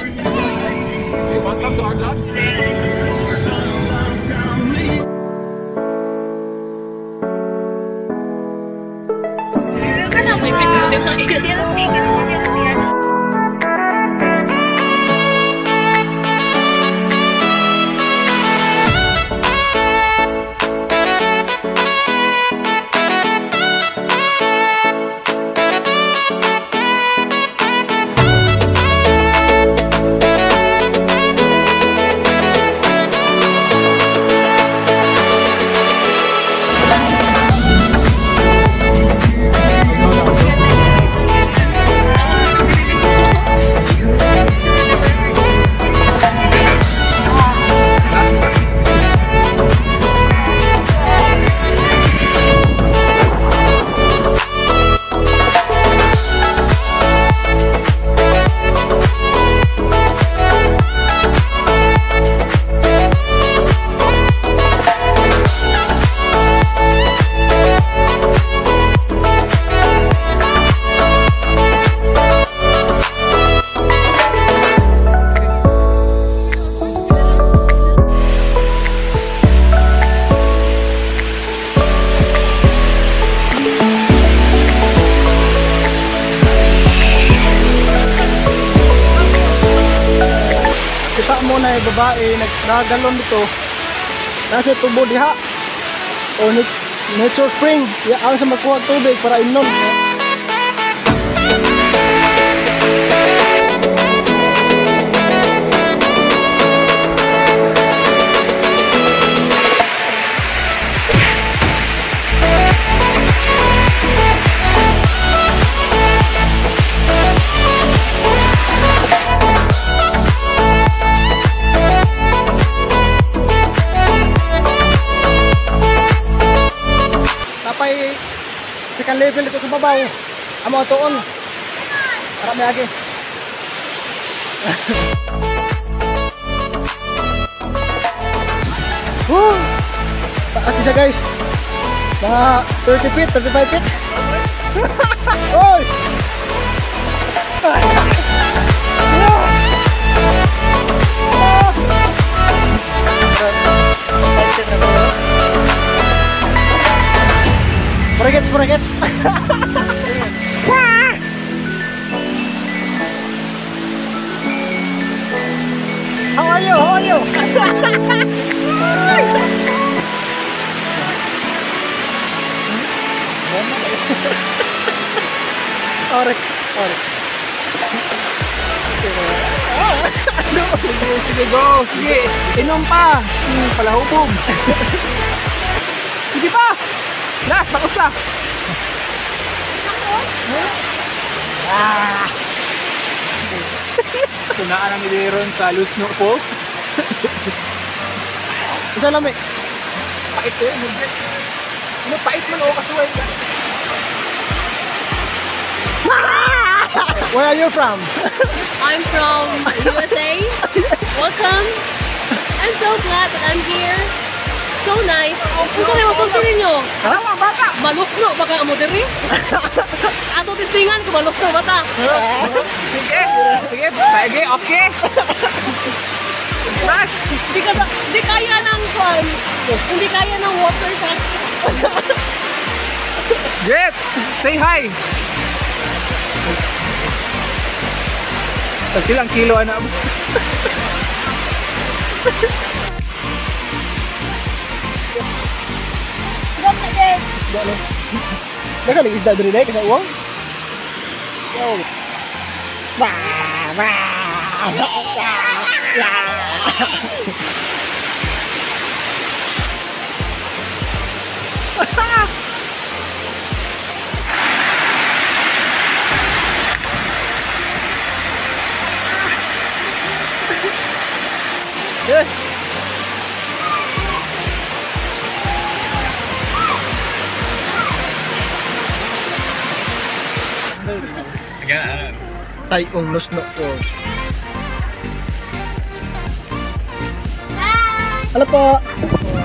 Welcome to our vlog. Muna yung babae nagkagalon dito nasa tubo diha o nature spring ang sa magkuha tubig para inom. Second level ito sa babaw amo atoon para may agi. Taas siya guys, mga 30 feet, 35 feet. Oy! Brackets. How are you? Orek. Sige, go. Sige, inom pa. Palahubog. Sige pa. Last, pakusa. Sunaan ang iliron sa Lusno Falls. Isa lang eh. Pait eh. Ano, pait man o kasuway ka. Where are you from? I'm from USA. Welcome. I'm so glad that I'm here. So nice. Kung saan yung mapunti ninyo? Ano mga bata? Malusno, baka amo diri? Ato titingan ko malusno, bata. Sige, okay. Hindi kaya ng fun. Hindi kaya ng water sa... Jet, say hi. Ilang kilo anak mo? Baka nag-isda diri dahil kasi uwang. Yes. Tayong Lusno Falls. Halo po.